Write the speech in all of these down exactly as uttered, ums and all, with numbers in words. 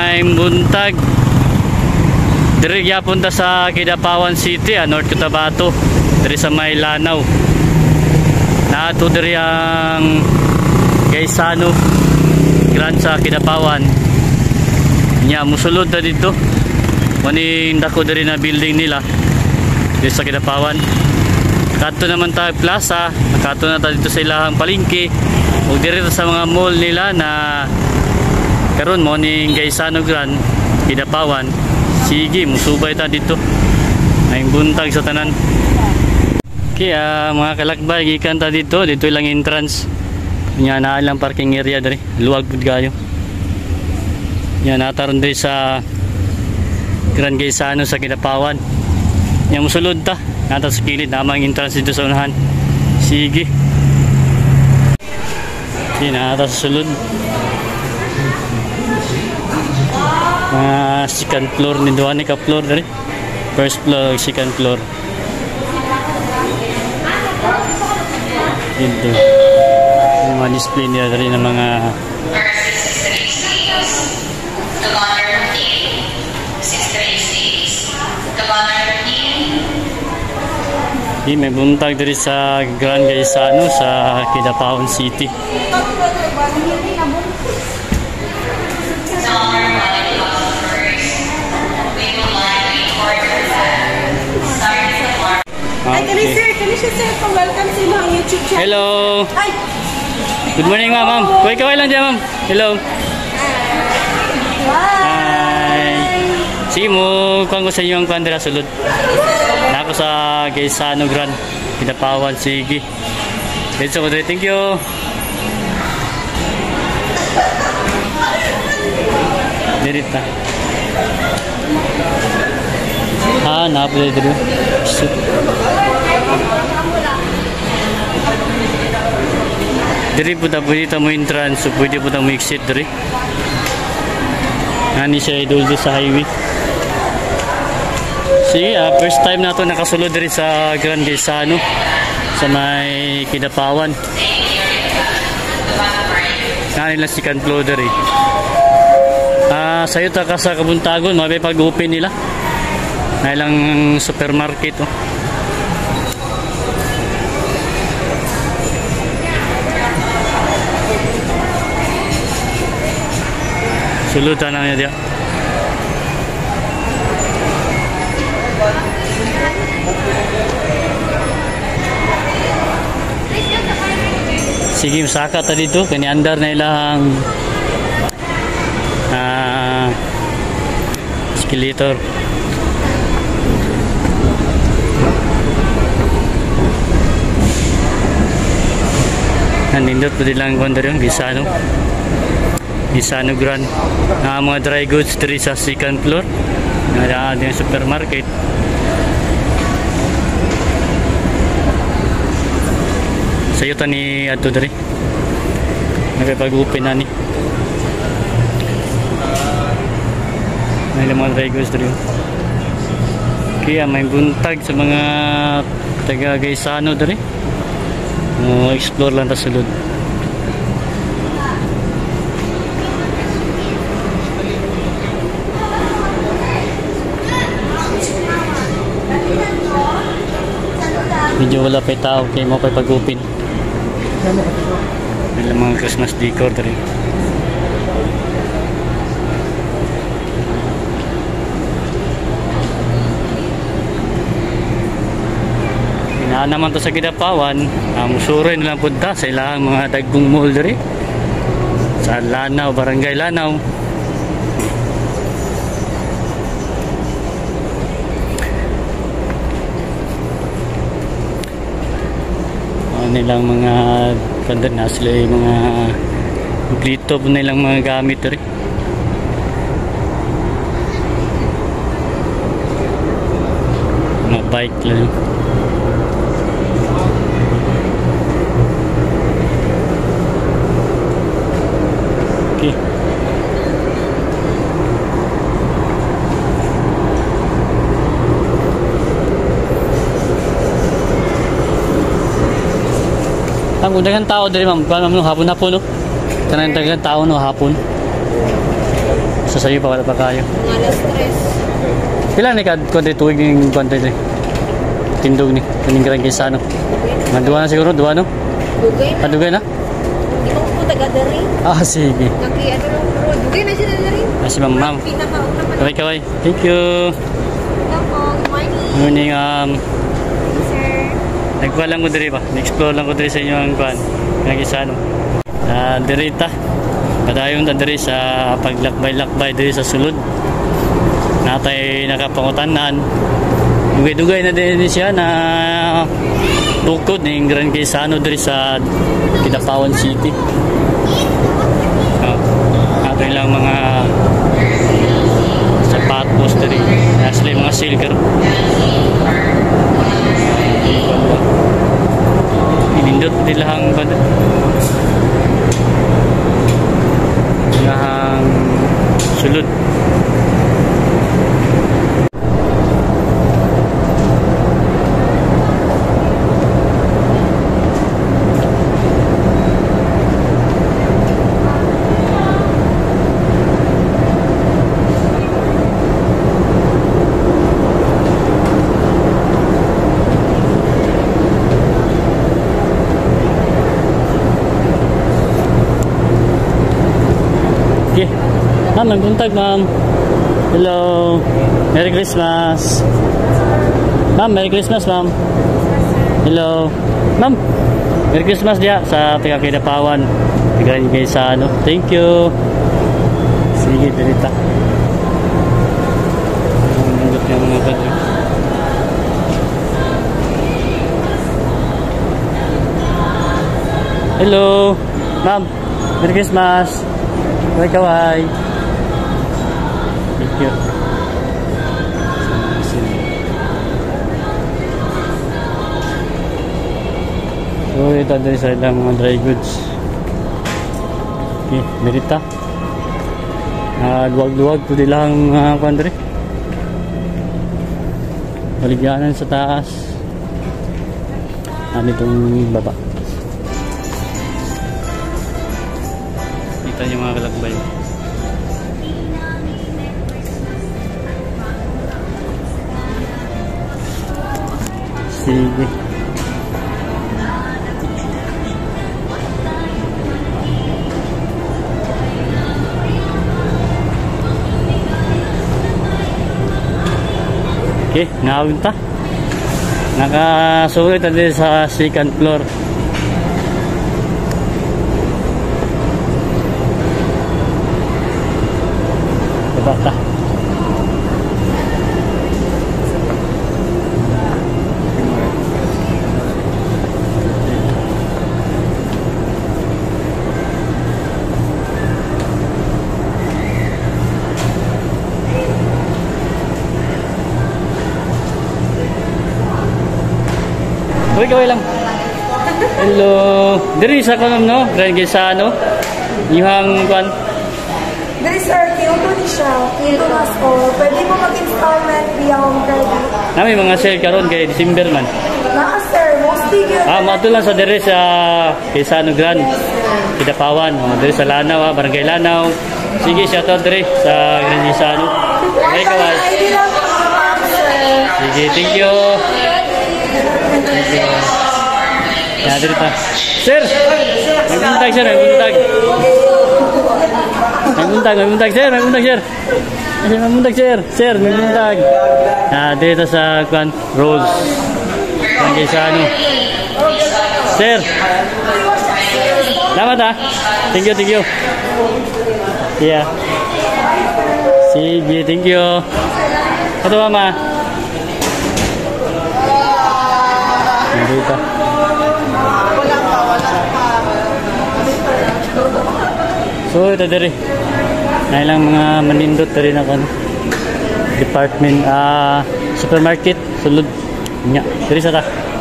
may buntag diri yapunta sa Kidapawan City, ah, North Cotabato, diri sa may Lanao. Naato diri ang Gaisano Grand sa Kidapawan. Nya musulod na dito. Maning dako diri na building nila diri sa Kidapawan. Kato naman tayo plaza, kato na tayo dito sa ilahang palengke. Ug diri sa mga mall nila na karon mo ning Gaisano Grand Kidapawan. Sige, musubay ta dito. Ay buntag sa tanan. Kaya mga kalakbay, gikan ta dito, dito lang entrance. Nya naa lang parking area diri. Luwag pud kayo. Nya nataron diri sa Grand Gaisano sa Kidapawan. Nya musulod ta. Nata sa kilid namang entrance dito sa unahan. Sige. Sige, nata sa sulod. Uh, second floor ni doan ni ka floor dari. First floor, second floor. Ito. Yung mga display nila dari ng mga Di, may buntag dari sa Grand Gaisano sa Kidapawan City. Ay, kani sir, kani siya sir, welcome sa inyong YouTube channel. Hello. Hi. Good morning ma'am. Ma'am. Kuy kaway lang dyan ma'am. Hello. Hi. Sige mo, kuhan ko sa inyo ang kandira sulod. Nako sa Gaisano Grand Kidapawan. Sige. Let's go. Thank you. Dirita. Ah, napalay dito. Diri po ta pwede ta mo entrance, so pwede po ta mo exit diri. Ani siya idol sa highway. Sige, uh, first time na ito nakasulod diri sa Grand Gaisano sa may Kidapawan. Nani lang si Canflo diri. Ah, uh, sayo ta ka sa Kabuntagon, mabay pag-open nila. Na ilang supermarket oh. Sulutan na niya dia. Sige, masaka ta dito kani andar na ilang ah escalator. Nindot po nilang kondor yung Gaisano Gaisano Grand uh, mga dry goods diri sa second floor na yung supermarket. Sayo ta ni ato diri nagpag-open na ni may mga dry goods diri. Kaya may buntag sa mga taga Gaisano diri. Uh, explore lang ta sulod. Medyo wala pa tao kaya mo pa pag-upin. May mga Christmas decor rin. Na naman to sa Kidapawan, uh, musuroy nilang punta sa ilang mga dagkong mall diri sa Lanao, Barangay Lanao. Uh, nilang mga kanda na sila yung mga plito po nilang mga gamit diri. Mga bike lang. Okay. Ang undangan tao diri ma'am, paano hapon na po no? Tanang dagan tao no hapon. Sa sayo pa wala pa kayo. Mga alas tres. Pila ni kad konti tuig ning konti ni. Tindog ni kaning Grand Quezano. Mga duwa na siguro, duwa no? Dugay na. Ah, dugay na? Di ko po taga dari. Ah, sige. Naki ano lang bro. Dugay na siya na dari. Ah, si Ma'am Ma'am. Pinakauna pa. Kaway kaway. Thank you. Hello po. Good morning. Morning, um, Sir. nagkuha lang ko diri ba? Nag-explore lang ko diri sa inyo ang kuan. Grand Quezano. Ah, diri ta. Padayon ta diri sa paglakbay-lakbay diri sa sulod. Natay nakapangutanan. Dugay-dugay na din siya na tukod ng Grand Quezano diri sa Kidapawan City. Oh, ato lang mga sapatos diri. Nasli mga silker. Inindot nilang bad. Ngahang sulod. Okay. Ma'am, nagbuntag ma'am. Hello. Merry Christmas. Ma'am, Merry Christmas ma'am. Hello. Ma'am, Merry Christmas dia sa taga Kidapawan. Taga Quezano. Thank you. Sige, dirita. Ang nandot yung mga badyo. Hello. Ma'am, Merry Christmas. Kaway kaway. Thank you. So ito din sa ilang mga dry goods. Okay, merita. Uh, luwag-luwag po nilang uh, kandre. Baligyanan sa taas. Ano itong baba. Kita yung mga kalakbay. Sige. Okay, nakawin ta. Nakasulit na din sa second floor. Bata. Uy, gawin lang. Hello. Diri sa kanom no? Grand Quezano. Yung kwan. Dili sir, kinuto ni siya. Kinuto nas ko. Pwede mo mag-installment via home credit. Nami mga sale karon kay December man. Naa sir, mostly yun. Ah, mato lang sa diri sa Quezano Grand. Kidapawan, mga diri sa Lanao, ha, Barangay Lanao. Sige, shout out diri sa Grand Quezano. Okay, kaway. I D lang po ma'am sir. Sige, thank you. Thank you. Yan, diri ta. Sir! May buntag, sir. May buntag. May buntag, may buntag, sir. May buntag, sir. May buntag, sir. Sir, may buntag. Ah, dito sa Kwan Rose. Grand Quezano. Sir. Salamat ha. Thank you, thank you. Yeah. Sige, thank you. Ito mama. Dito. So ito diri. Na ilang mga manindot diri na kan department ah uh, supermarket sulod nya diri sa ta.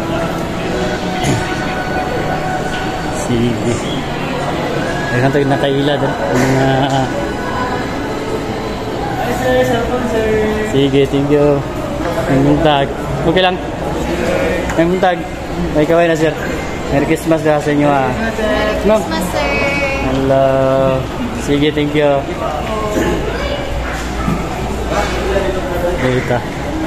Sige. Ayun tag nakaila din mga uh, sige, thank you. May buntag. Okay lang. May buntag. May kaway na sir. Merry Christmas sa inyo ha. Merry Christmas sir. Hello. Sige, thank you. Dirita.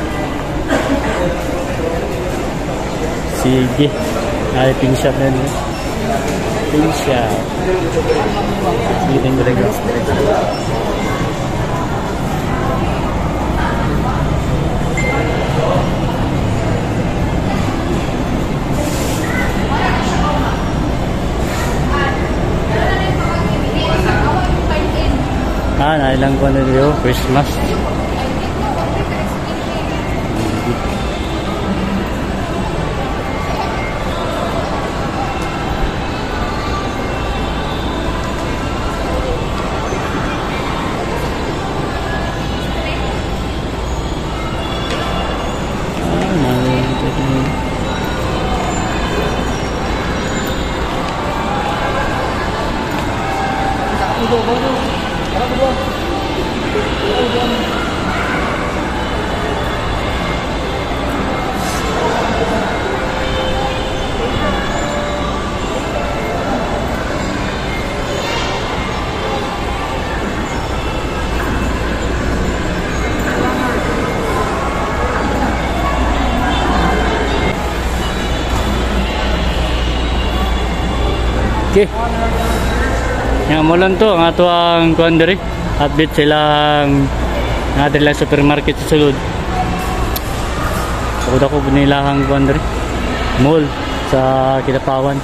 Sige. Ay, pin shop na din. Pin shop. Sige, thank you, thank you. Ah, nailang ko na rin Christmas. Okay. Nga mo lang to, ang ato ang kuhan diri. Update silang nga diri lang supermarket sa sulod. Ako ako binilahang kuhan diri. Mall sa Kidapawan.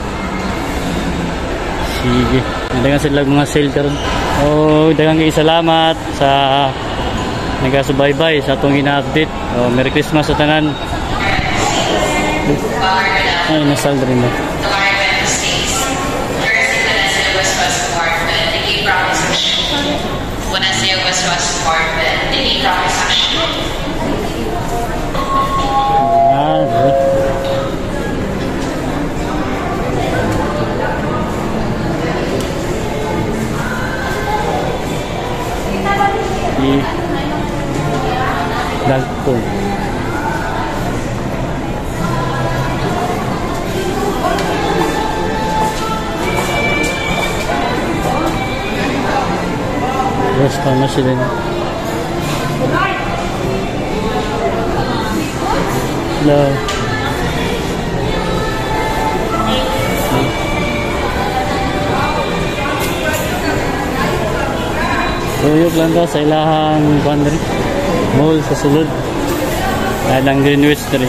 Sige. Daghang sila mga sale karon. Oh, daghang kay salamat sa nagasubaybay sa atong ina-update. Oh, Merry Christmas sa tanan. Ay, nasal rin mo. Buonasera, questo è sport di transaction. Ah, di Dalton. Terus panas sih ini. Hello. Tuyok lang daw sa ilahang country. Mall sa sulod. Alang Greenwich diri.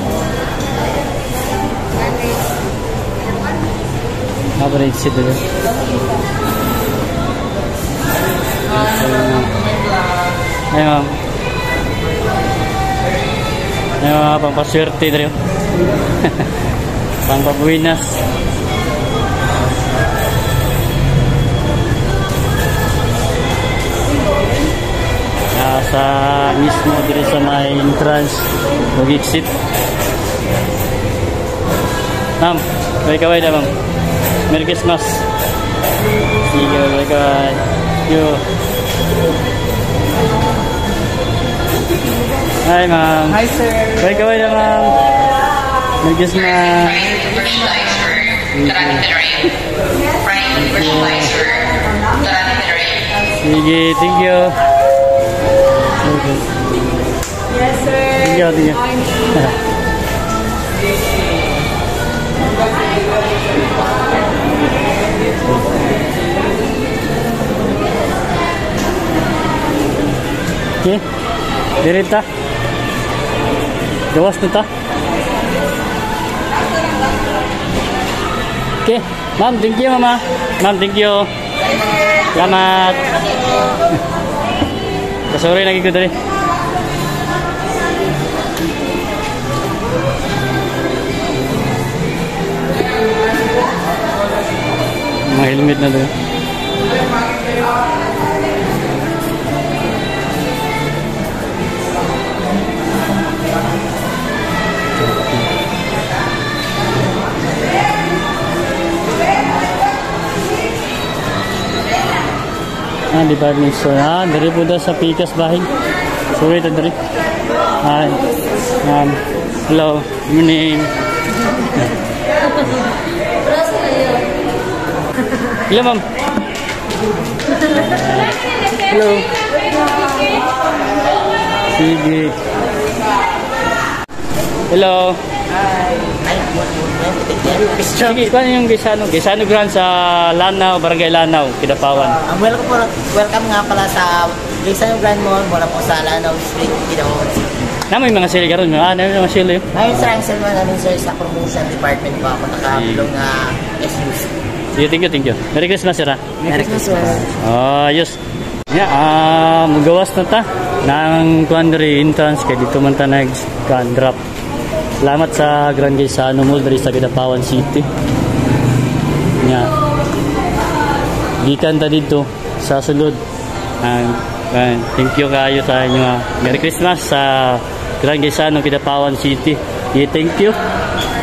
Apa rin exit diri? Ay ma'am. Ay mga pampaswerte diri. Pampabuinas. Sa mismo diri sa may entrance o exit. Ma'am, bye kaway na ma'am. Merry Christmas. Sige, bye kaway. Yo. Hi ma'am. Hi sir. Bye kaway na ma'am. Merry Christmas. Sige, thank you. Okay. Yes sir. Thank you, thank you. Okay, dirita. Gawas na ta. Okay, ma'am, thank you mama. Ma'am, thank you. Selamat. Sorry lagi ko dali. Mga helmet na doon. Ah, department store. Ah, dari po daw sa Pikas bahay. Sorry, ito dari. Hi. Um, hello. Your name? Hello, ma'am. Hello. sige. Hello. Sige, kung ano yung Gisano? Gisano Grand sa Lanao, Barangay Lanao, Kidapawan. Ang welcome po, welcome nga pala sa Gisano Grand Mall, mula po sa Lanao Street, Kidapawan City. Naman yung mga sili karon, ah, naman yung mga sili. Ngayon sir, ang salman namin sir sa promotion department po ako nakabilong na S U C. Sige, thank you, thank you. Merry Christmas, sir. ah. Merry Christmas. Oh, ayos. Yeah, ah, magawas na ta ng Quandary entrance kay dito man ta nag-drop. Salamat sa Grand Gisano Mall diri sa Kidapawan City. Yeah. Gikan ta dito sa sulod. And, and thank you kayo sa inyo. ah. Merry Christmas sa Grand Gisano Kidapawan City. Yeah, thank you.